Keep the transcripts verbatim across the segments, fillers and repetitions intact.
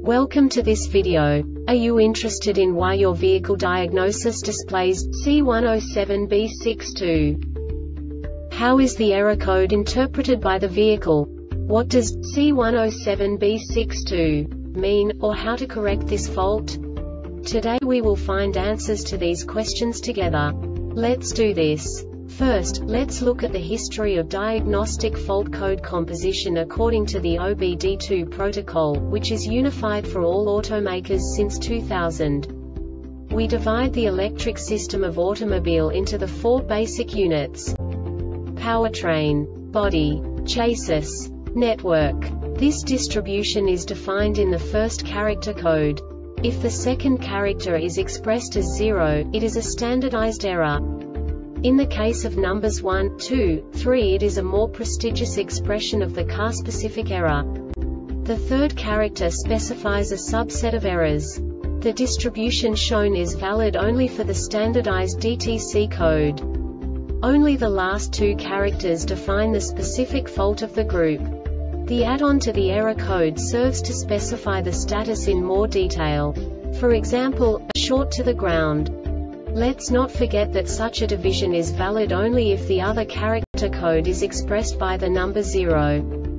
Welcome to this video. Are you interested in why your vehicle diagnosis displays C one oh seven B sixty-two? How is the error code interpreted by the vehicle? What does C one oh seven B sixty-two mean, or how to correct this fault? Today we will find answers to these questions together. Let's do this. First, let's look at the history of diagnostic fault code composition according to the O B D two protocol, which is unified for all automakers since two thousand. We divide the electric system of automobile into the four basic units: powertrain, body, chassis, network. This distribution is defined in the first character code. If the second character is expressed as zero, it is a standardized error. In the case of numbers one, two, three, it is a more prestigious expression of the car-specific error. The third character specifies a subset of errors. The distribution shown is valid only for the standardized D T C code. Only the last two characters define the specific fault of the group. The add-on to the error code serves to specify the status in more detail. For example, a short to the ground. Let's not forget that such a division is valid only if the other character code is expressed by the number zero.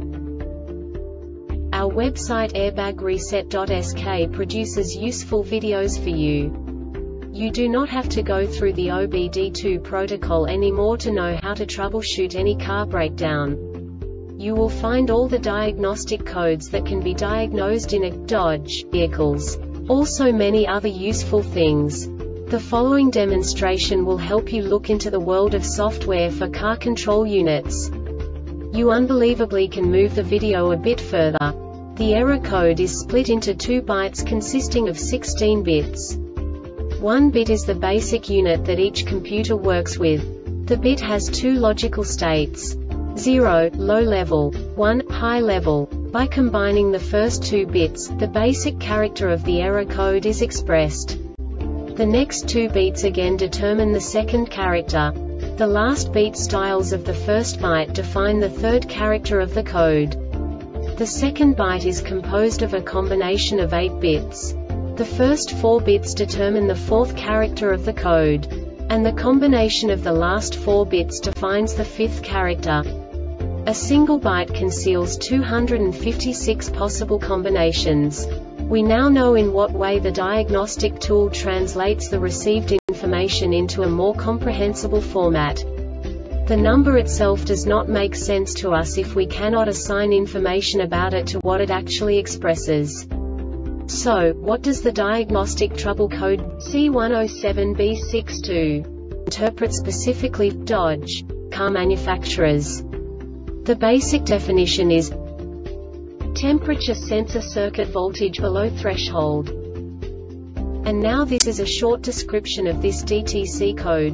Our website airbag reset dot S K produces useful videos for you. You do not have to go through the O B D two protocol anymore to know how to troubleshoot any car breakdown. You will find all the diagnostic codes that can be diagnosed in a Dodge vehicles. Also many other useful things. The following demonstration will help you look into the world of software for car control units. You unbelievably can move the video a bit further. The error code is split into two bytes consisting of sixteen bits. One bit is the basic unit that each computer works with. The bit has two logical states: zero, low level, one, high level. By combining the first two bits, the basic character of the error code is expressed. The next two beats again determine the second character. The last beat styles of the first byte define the third character of the code. The second byte is composed of a combination of eight bits. The first four bits determine the fourth character of the code. And the combination of the last four bits defines the fifth character. A single byte conceals two hundred fifty-six possible combinations. We now know in what way the diagnostic tool translates the received information into a more comprehensible format. The number itself does not make sense to us if we cannot assign information about it to what it actually expresses. So, what does the diagnostic trouble code C one oh seven B sixty-two interpret specifically for Dodge car manufacturers? The basic definition is temperature sensor circuit voltage below threshold. And now this is a short description of this D T C code.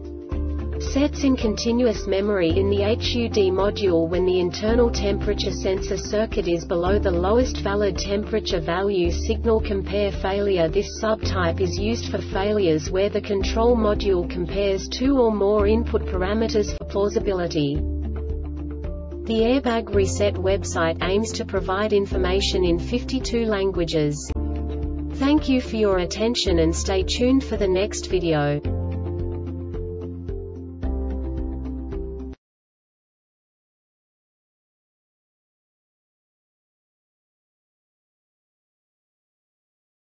Sets in continuous memory in the H U D module when the internal temperature sensor circuit is below the lowest valid temperature value. Signal compare failure. This subtype is used for failures where the control module compares two or more input parameters for plausibility. The Airbag Reset website aims to provide information in fifty-two languages. Thank you for your attention and stay tuned for the next video.